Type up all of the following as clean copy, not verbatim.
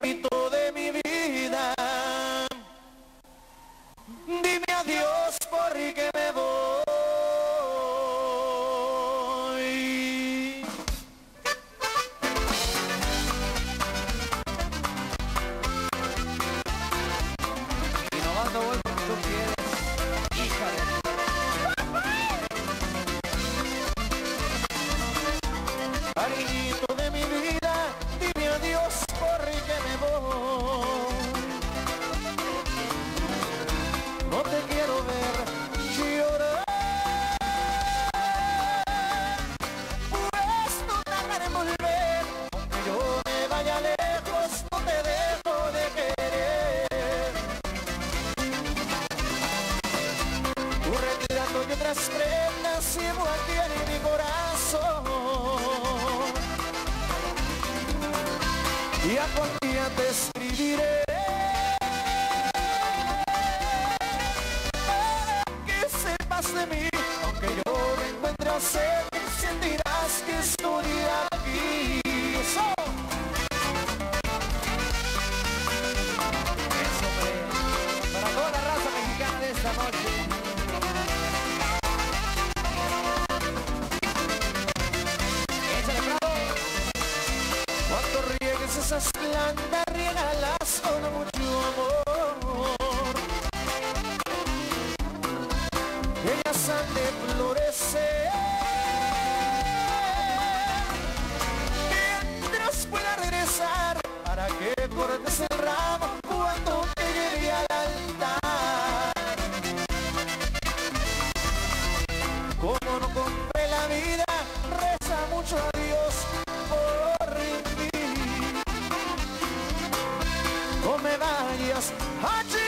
grito de mi vida, dime adiós porque me voy. Y nomás no voy porque tú quieres, hija de... Cariñito de mi vida, dime adiós porque me voy. No te quiero ver llorar, pues no tardaré en volver. Aunque yo me vaya lejos, no te dejo de querer. Tu retrato y otras prendas llevo aquí en mi corazón. Y a cualquier día te escribiré para que sepas de mí. Aunque yo me encuentre ausente, sentirás que estoy aquí. Eso. Eso, hombre. Para toda la raza mexicana de esta noche. Échale, bravo. Cuando riegues esas plantas, riégalas con mucho amor. Ellas han de florecer mientras pueda regresar, para que cortes el ramo cuando te llegue al altar. Como no compré la vida, reza mucho a Dios por mí. No me vayas a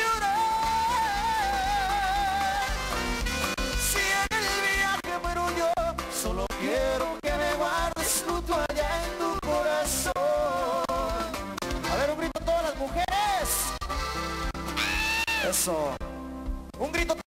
llorar, si en el viaje muero yo, solo quiero que me guardes luto allá en tu corazón. A ver, un grito a todas las mujeres. Eso. Un grito a